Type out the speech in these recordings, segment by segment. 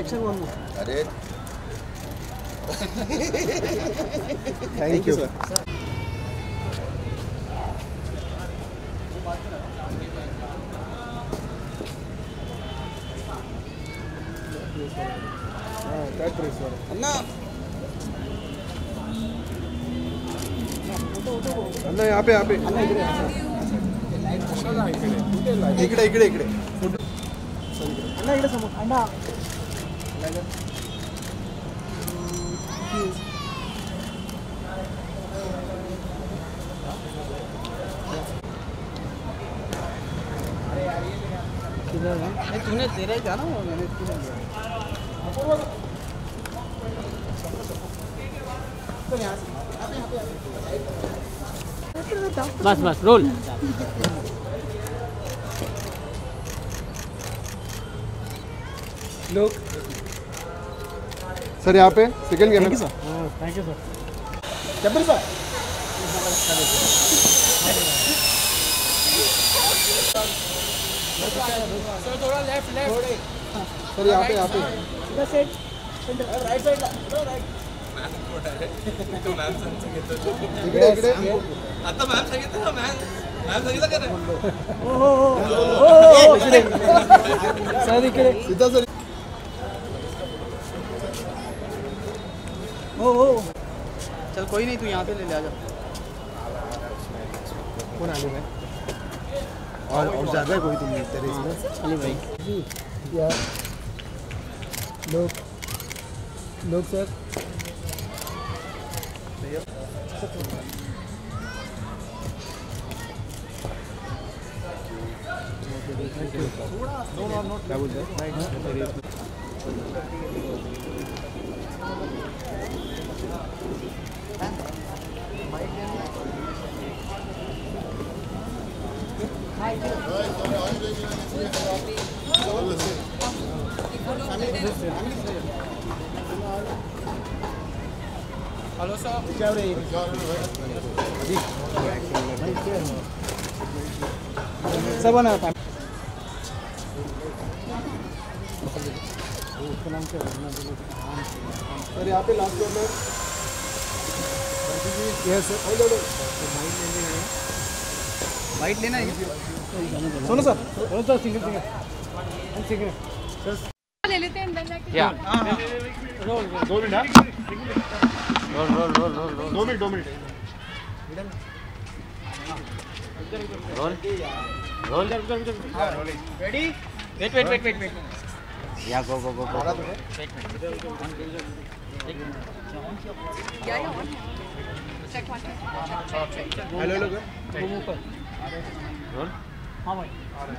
action one more. अरे Thank you sir. अन्ना यहाँ पे इकडे अन्ना इकडे समोर अन्ना तूने तेरा ही था ना मैंने किधर लिया बस रोल लोग सर यहाँ पे second camera. Thank you sir जबल सर सर थोड़ा लेफ्ट सर यहाँ पे इधर साइड राइट साइड राइट तो मैम सांगितलं इकडे आता मॅम सांगितलं ना मॅम सांगितलं का नाही सर इकडे सीधा सर चल कोई नहीं तू यहाँ पे ले आ जा कौन आने में और ज़्यादा कोई तुम नहीं तेरे इसमें अली भाई यार लोग सर क्या बोलते हैं हेलो सर सब बना था सर यहाँ पे last corner yes sir white लेना है सुनो सर सिंगल ले लेते हैं अंदर जाके या roll 2 minute roll 2 minute roll ready wait या गो या चेक वन हेलो लोग रोल हाँ भाई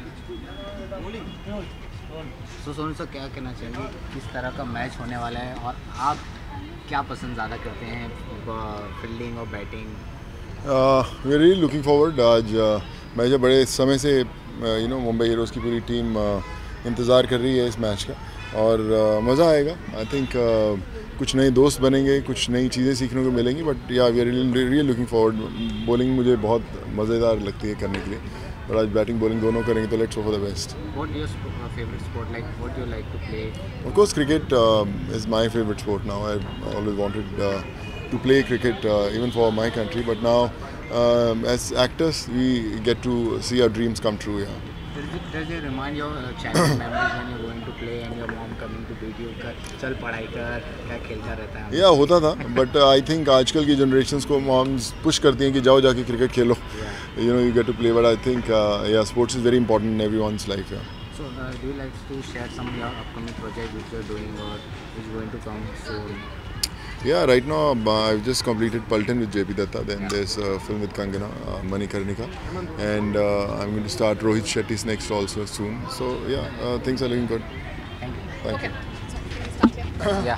तो सोनू सर क्या कहना चाहिए किस तरह का मैच होने वाला है और आप क्या पसंद ज़्यादा करते हैं फील्डिंग और batting? We are really looking forward. आज मैं जब बड़े समय से मुंबई हीरोज़ की पूरी टीम इंतज़ार कर रही है इस मैच का और मज़ा आएगा। आई थिंक कुछ नए दोस्त बनेंगे, कुछ नई चीज़ें सीखने को मिलेंगी, बट या we are really looking forward. Bowling मुझे बहुत मज़ेदार लगती है करने के लिए, but आज बैटिंग बॉलिंग दोनों करेंगे तो let's hope for the best. What your favorite sport? Like what do you like to play? Of course, cricket is my favorite sport now. I always wanted to play cricket even for my country, but now as actors we get to see our dreams come true. Yeah. Does it remind your childhood memories when you're going to play and your mom coming to beat you? चल पढ़ाई कर, क्या खेलता रहता है? Yeah, होता था, but I think आजकल की generations को moms push करती हैं कि जाओ जाके cricket Khelo. You get to play, but I think sports is very important in everyone's life. Yeah. So do you like to share some of your upcoming project which you're doing or is going to come soon? Yeah, right now I've just completed Paltan with JP Datta. Then there's a film with Kangana, Manikarnika, and I'm going to start Rohit Shetty's next also soon. So yeah, things are looking good. Thank you. Yeah.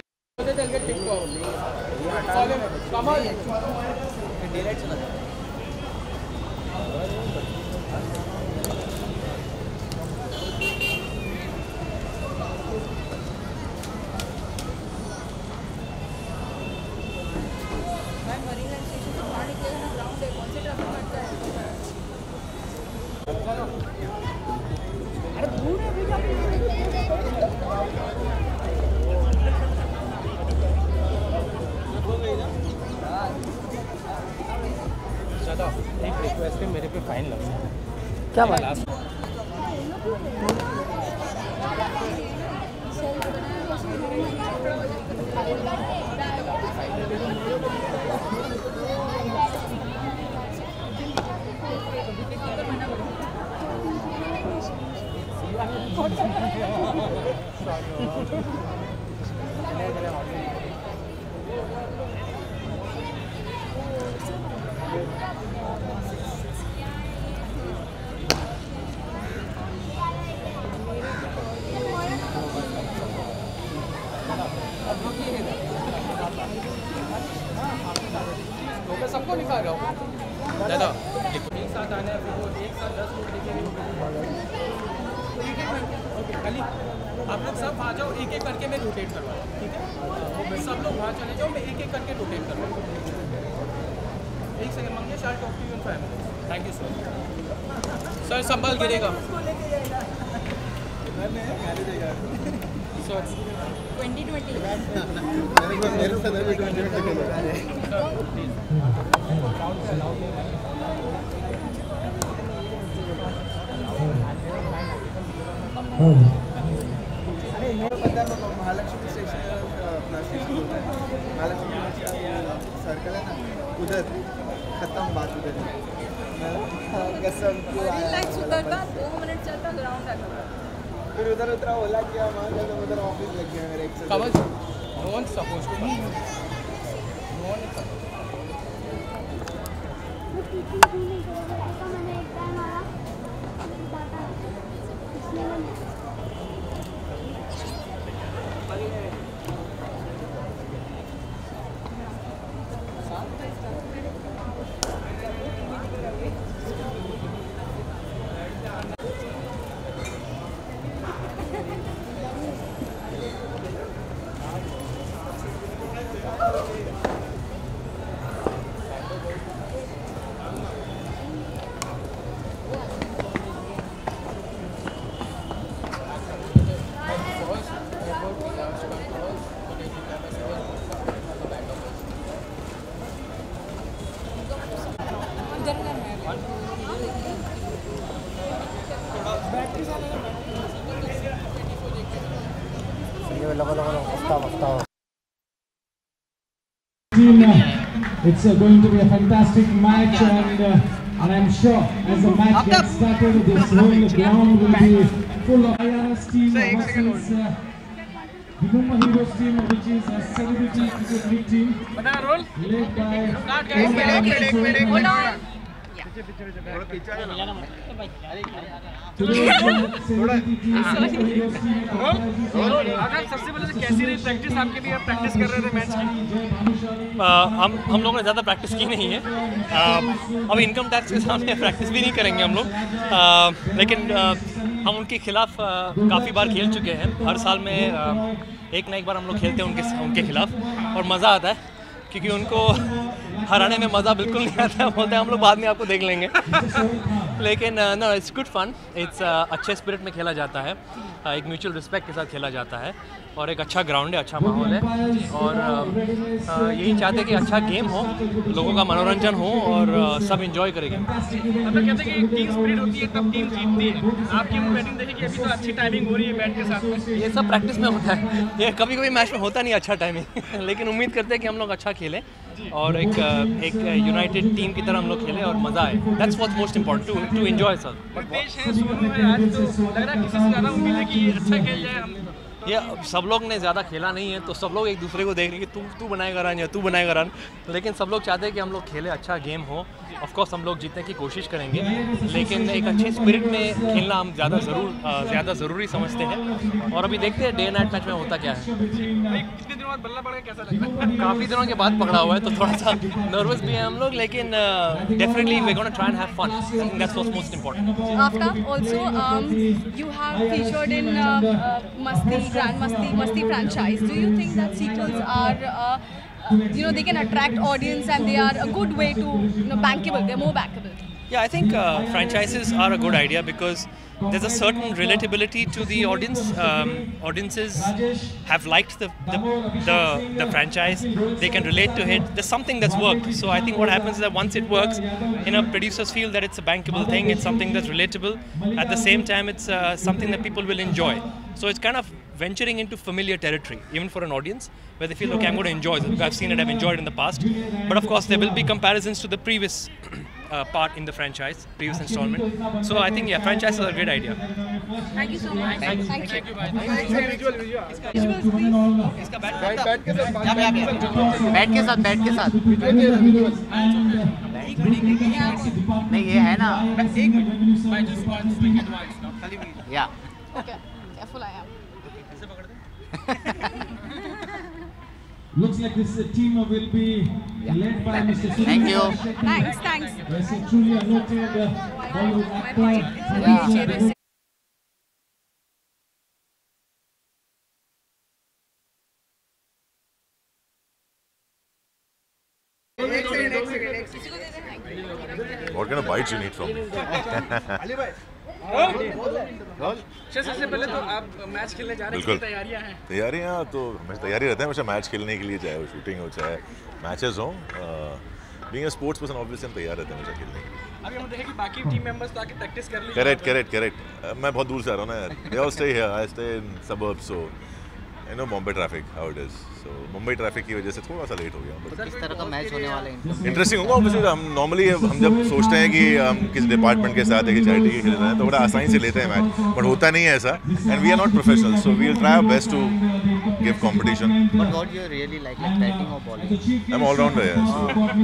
क्या बात सबको निकाल रहा हूँ दादा एक साथ आना है, फिर वो एक साथ 10 लोग देखेंगे। ओके खाली आप लोग सब आ जाओ, एक एक करके मैं रोटेट करवा, ठीक है? सब लोग वहाँ चले जाओ, मैं एक एक करके रोटेट करवा। एक second Mangesh, I talk to you in 5 minutes. Thank you sir. संभल गिरेगा सर 2020 महालक्ष्मी स्टेशन अपना स्टेशन होता है, महालक्ष्मी सर्कल है ना, उधर खत्म बात उधर। रिलैक्स उतरता 2 मिनट चलता ग्राउंड तक, फिर उधर उतरा ओला किया, वहाँ गया उधर ऑफिस लग गया मेरे। एक कवच no one suppose to no one It's going to be a fantastic match, and I'm sure as the match gets started, this whole ground will be full of Irs team versus the Mumbai Heroes team, which is a celebrity cricket league team led by hold on. सबसे पहले कैसी रही practice आपके भी? आप practice कर रहे थे मैच की? हम लोगों ने ज़्यादा प्रैक्टिस की नहीं है। अब इनकम टैक्स के सामने प्रैक्टिस भी नहीं करेंगे हम लोग, लेकिन हम उनके खिलाफ काफ़ी बार खेल चुके हैं। हर साल में एक ना एक बार हम लोग खेलते हैं उनके खिलाफ, और मज़ा आता है क्योंकि उनको हराने में मज़ा बिल्कुल नहीं आता। बोलते हैं हम लोग बाद में आपको देख लेंगे। लेकिन no, it's good fun, it's अच्छे स्पिरिट में खेला जाता है, एक म्यूचुअल रिस्पेक्ट के साथ खेला जाता है, और एक अच्छा ग्राउंड है, अच्छा माहौल है, और यही चाहते हैं कि अच्छा गेम हो, लोगों का मनोरंजन हो और सब एंजॉय करेंगे। हम लोग कहते हैं कि टीम स्पिरिट होती है तब टीम जीतती है। आपकी बैटिंग देखिए कि अभी तो अच्छी टाइमिंग हो रही है बैट के साथ। ये सब प्रैक्टिस में होता है, ये कभी कभी मैच में होता नहीं अच्छा टाइमिंग लेकिन उम्मीद करते हैं कि हम लोग अच्छा खेलें और एक यूनाइटेड टीम की तरह हम लोग खेलें और मज़ा आए। That's what's most important, to enjoy sir. देश है, सोनू है, आज तो लग रहा है किसी से ज़्यादा उम्मीद है कि अच्छा खेल जाए। हम ये सब लोग ने ज़्यादा खेला नहीं है, तो सब लोग एक दूसरे को देख रहे हैं कि तू बनाएगा रन या तू बनाएगा रन, लेकिन सब लोग चाहते हैं कि हम लोग खेले, अच्छा गेम हो। ऑफ कोर्स हम लोग जीतने की कोशिश करेंगे, लेकिन एक अच्छे स्पिरिट में खेलना हम ज़्यादा ज़रूरी समझते हैं। और अभी देखते हैं डे नाइट मैच में होता क्या है। कितने दिनों बाद बल्ला पड़ा, कैसा लग रहा है? काफ़ी दिनों के बाद पकड़ा हुआ है, तो थोड़ा सा नर्वस भी है हम लोग, लेकिन definitely we gonna try and have fun. I think that's what's most important. After also you have featured in Masti franchise. Do you think that sequels are they can attract audience and they are a good way to bankable? They're more bankable. Yeah, I think franchises are a good idea because there's a certain relatability to the audience. Audiences have liked the franchise. They can relate to it. There's something that's worked. So I think what happens is that once it works, producers feel that it's a bankable thing. It's something that's relatable. At the same time, it's something that people will enjoy. So it's kind of venturing into familiar territory, even for an audience, where they feel, okay, I'm going to enjoy this. I've seen it, I've enjoyed it in the past. But of course, there will be comparisons to the previous part in the franchise, previous installment. So I think, yeah, franchise is a great idea. Thank you so much. Thank you. बैठ के साथ नहीं ये है ना या Okay. Careful, I am. Looks like this team will be led by Mr. Suniel Thank you. Shetty. Thanks. Yes, a truly a noted Bollywood actor. What kind of bites you need from me? सबसे पहले तो आप match खेलने जा रहे हैं, तैयारियां हैं? तैयारियां तो हमेशा तैयारी रहते हैं हमेशा मैच खेलने के लिए, चाहे वो शूटिंग हो चाहे मैचेस हो. Being a sports person obviously हम तैयार रहते हैं हमेशा खेलने के लिए. अभी हम देखें कि बाकी टीम मेंबर्स तो आके प्रैक्टिस कर ली. करेक्ट. मैं बहुत दूर से आ रहा हूँ ना यार. They all stay here. I stay in suburbs, so you know Bombay traffic how it is. So Mumbai traffic की वजह से थोड़ा सा लेट हो गया. किस तरह का मैच होने वाला है? इंटरेस्टिंग होगा. ऑब्वियसली हम नॉर्मली हम जब सोचते हैं कि हम किस डिपार्टमेंट के साथ एक चैरिटी के खेल रहे हैं तो बड़ा आसानी से लेते हैं मैच, बट होता नहीं है ऐसा. And we are not professional, so we will try our best to give competition. But what you really like batting or bowling? I'm all rounder, yeah.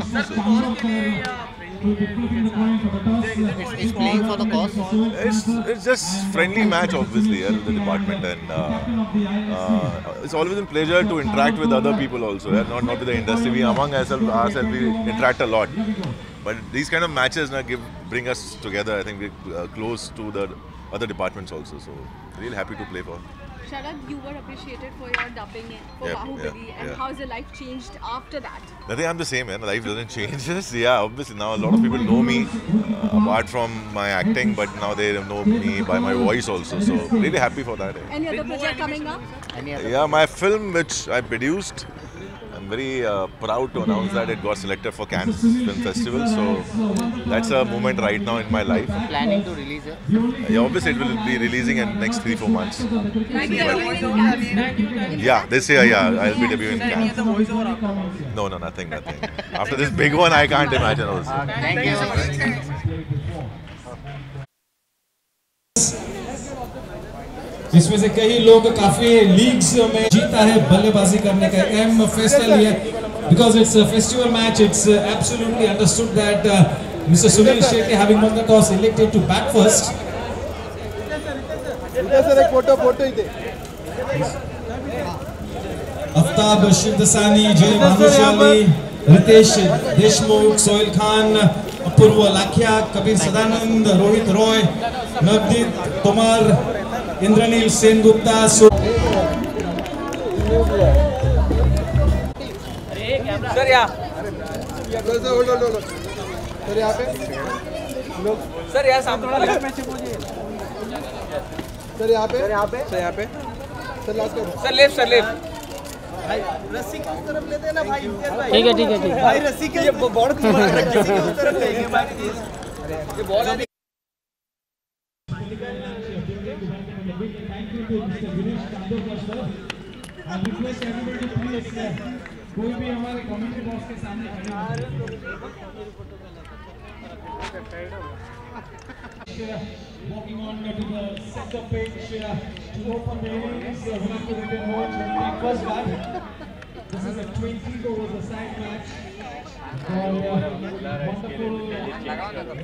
Is playing for the cause? It's just friendly match, obviously, yeah, with the department, and it's always a pleasure to interact with other people also, yeah, not with the industry. We among ourselves we interact a lot, but these kind of matches bring us together. I think we're close to the other departments also, so really happy to play for. Sharad, you were appreciated for your dubbing for Bahubali, and how's your life changed after that? I think I'm the same, man. Life doesn't change. Yeah, obviously now a lot of people know me apart from my acting, but now they know me by my voice also. So really happy for that. Any other project coming up? Yeah, my film which I produced. I'm very proud to announce that it got selected for Cannes Film Festival. So that's a moment right now in my life. Planning to release it? Yeah, obviously it will be releasing in next 3-4 months. Yeah, this year, yeah, I'll be debuting in Cannes. No, nothing. After this big one, I can't imagine also. Thank you. इसमें से कई लोग काफी leagues में जीता है बल्लेबाजी करने का एम फेस्टिवल है because it's a festival match. It's absolutely understood that Mr. Suniel Shetty, having won the toss, elected to bat first. Aftab Shivdasani, Jay Bhanushali, Ritesh Deshmukh, Sohail Khan, Apurva Lakhia, Kabir Sadanand, Rohit Roy, Navdeep Tomar, Indranil Sengupta. Sir यहाँ sir यहाँ सामने sir यहाँ पे sir left रस्सी की तरफ लेते हैं ना भाई. ठीक है भाई रस्सी के बॉल की तरफ लेंगे भाई. ये बॉल कोई भी हमारे कमेंट्री बॉक्स के सामने walking on to the center pitch to open the innings. We'll have to return watch and take first bat. This is a 20 overs a side match. Wonderful lineup of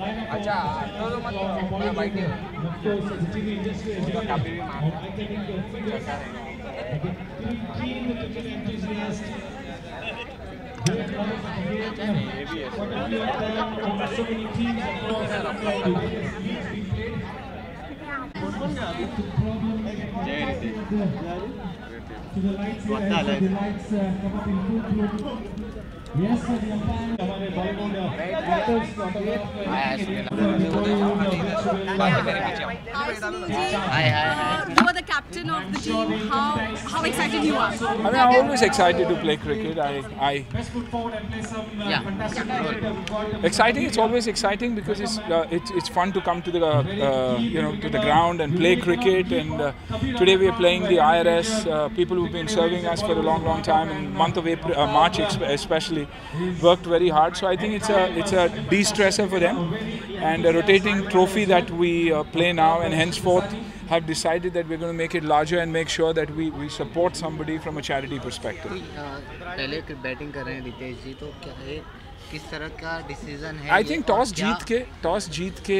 the TV industry is doing eye-catching figures. Keen cricket enthusiast. Great knowledge of the game. So many teams across the leagues being played. To the lights here, as the lights come up in full bloom. Yes, sir, the umpire, हमारे Bollywood actors, You are the captain of the team. How excited you are? I mean, I'm always excited to play cricket. Exciting. It's always exciting because it's fun to come to the to the ground and play cricket. And today we are playing the Irs. People who've been serving us for a long time, in month of April, March especially, worked very hard. So I think it's a de-stressor for them, and a rotating trophy that we play now, and henceforth have decided that we're going to make it larger and make sure that we support somebody from a charity perspective. पहले batting कर रहे हैं रितेश जी, तो क्या है, किस तरह का डिसीजन है? आई थिंक टॉस जीत के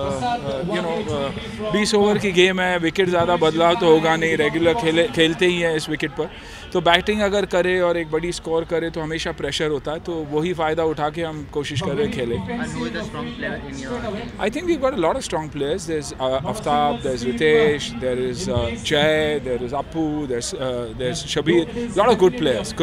20 ओवर की गेम है, विकेट ज़्यादा बदलाव तो होगा नहीं, रेगुलर खेलते ही हैं इस विकेट पर, तो बैटिंग अगर करे और एक बड़ी स्कोर करे तो हमेशा प्रेशर होता है, तो वही फ़ायदा उठा के हम कोशिश कर रहे हैं खेलें. I think we got a lot of strong players. There is Aftab, there is Ritesh, there is Jay, there is Apu, there is Shabir, lot of good players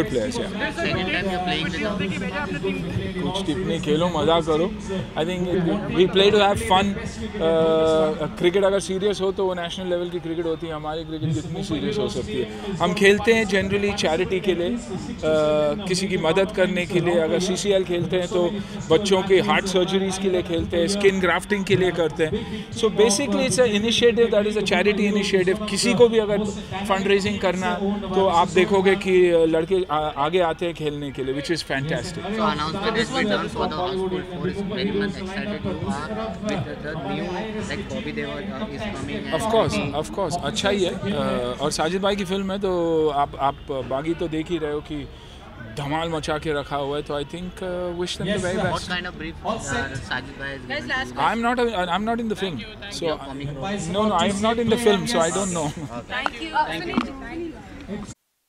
कुछ टिप्पणी खेलो, मजा करो. I think we play to have fun. Cricket अगर serious हो तो वो national level की क्रिकेट होती है, हमारी क्रिकेट कितनी सीरियस हो सकती है. हम खेलते हैं जनरली चैरिटी के लिए, किसी की मदद करने के लिए. अगर CCL खेलते हैं तो बच्चों के हार्ट सर्जरीज के लिए खेलते हैं, स्किन ग्राफ्टिंग के लिए करते हैं. So basically it's a initiative that is a charity initiative. किसी को भी अगर फंड रेजिंग करना तो आप देखोगे कि लड़के आगे आते हैं खेलने के लिए, which is fantastic. Of course अच्छा ही है. और साजिद भाई की फिल्म है तो आप बागी तो देख ही रहे हो कि धमाल मचा के रखा हुआ है. तो I think wish them the very best. What kind of brief Sajid bhai is given? I'm not in the film, so no, I am not in the film, so I don't know. Thank you.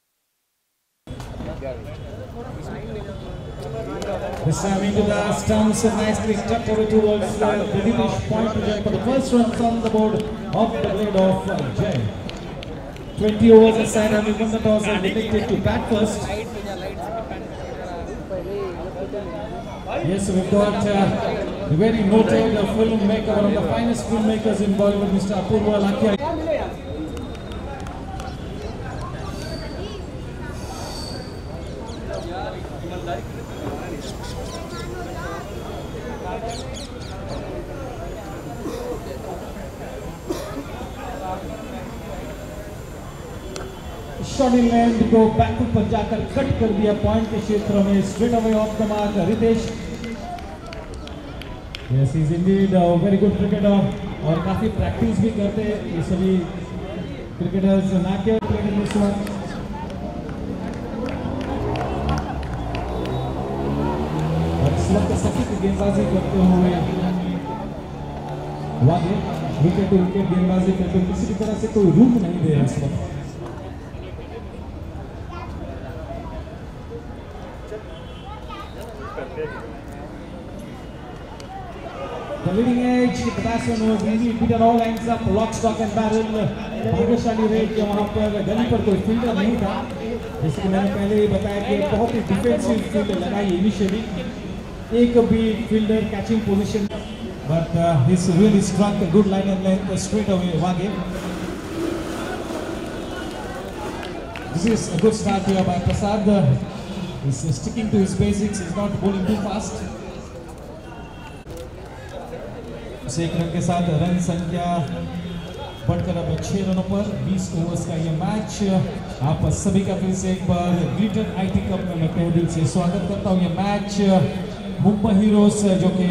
This time into the stumps, nicely tucked over towards the British point for the first runs on the board of the blade of Jay. 20 overs aside, having won the toss and elected to bat first. Yes, we've got the very noted filmmaker, one of the finest filmmakers in Bollywood, Mr. Apurva Lakia. Shot in land, go back to पर जाकर cut कर दिया point के क्षेत्र में. Straight away off the mark, Ritesh. Yes, he's indeed a very good cricketer और काफी practice भी करते हैं ये सभी क्रिकेटर्स. नाक्य played in this one. और इस वक्त सख्त गेंदबाजी करते हुए वागे विकेट टू विकेट गेंदबाजी करते हुए किसी भी तरह से कोई रूम नहीं दे रहा इस वक्त. The leading edge, the batsman was easy, beaten all ends up, lock, stock and barrel. भाग्यशाली रहे कि वहाँ पर गली पर कोई फील्डर नहीं था, जैसे कि मैंने पहले ही बताया कि बहुत ही डिफेंसिव फील्ड लगाई इनिशियली, एक भी fielder catching position, but he's really struck a good line and length straight away. वागे. This is a good start here by Prasad. He's sticking to his basics, he's not bowling too fast. एक run के साथ run संख्या बढ़कर अब 6 रनों पर 20 overs का ये मैच. आप सभी का फिर से एक बार ग्लिटर IT कप में मैं तहे दिल से स्वागत करता हूँ. ये मैच मुंबई हीरोज जो कि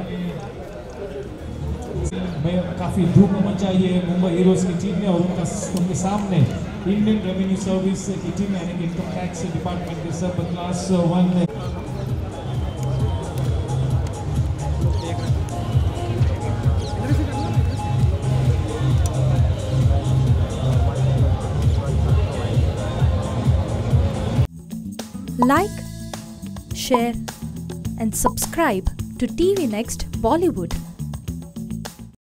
में काफ़ी धूम मचाई है मुंबई हीरोज की टीम ने, और उनके सामने इंडियन रेवेन्यू सर्विस की टीम यानी कि इनकम टैक्स डिपार्टमेंट के सब class 1 Like, share and subscribe to TVNXT Bollywood.